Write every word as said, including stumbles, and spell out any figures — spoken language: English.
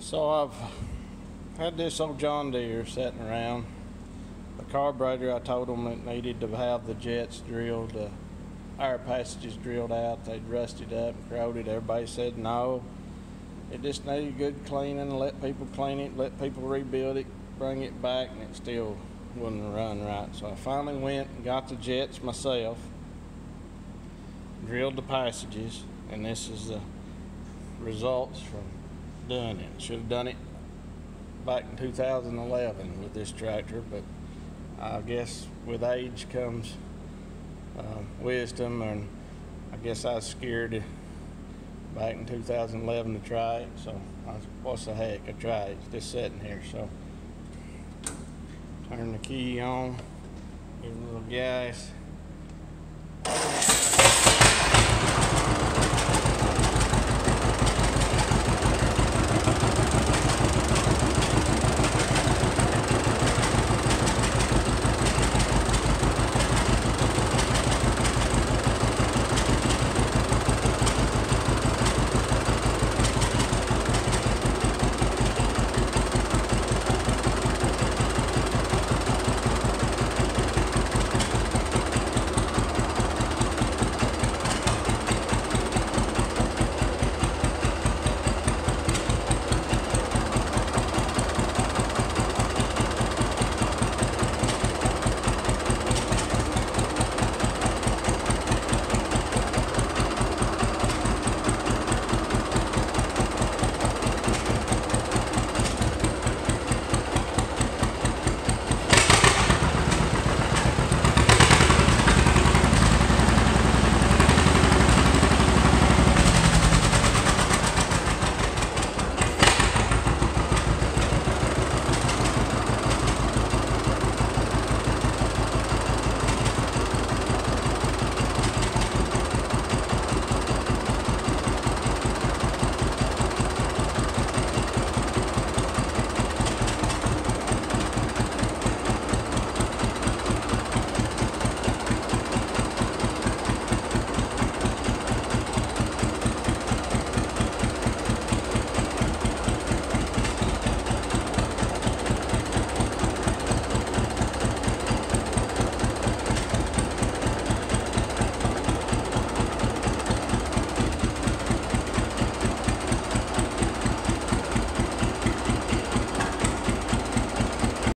So I've had this old John Deere sitting around. The carburetor, I told them it needed to have the jets drilled, the air passages drilled out. They'd rusted up and corroded. Everybody said no. It just needed good cleaning. Let people clean it, let people rebuild it, bring it back, and it still wouldn't run right. So I finally went and got the jets myself, drilled the passages, and this is the results from doing it. Should have done it back in two thousand eleven with this tractor, but I guess with age comes uh, wisdom, and I guess I was scared back in two thousand eleven to try it, so I was, what's the heck, I tried it. It's just sitting here. So turn the key on, give it a little gas.